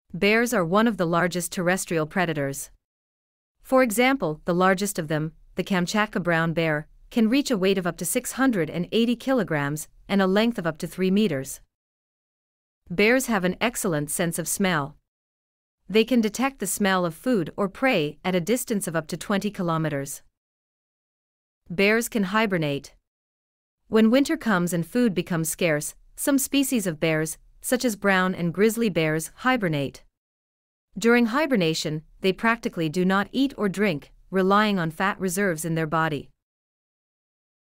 Bears are one of the largest terrestrial predators. For example, the largest of them, the Kamchatka brown bear, can reach a weight of up to 680 kilograms and a length of up to 3 meters. Bears have an excellent sense of smell. They can detect the smell of food or prey at a distance of up to 20 kilometers. Bears can hibernate. When winter comes and food becomes scarce, some species of bears, such as brown and grizzly bears, hibernate. During hibernation, they practically do not eat or drink, relying on fat reserves in their body.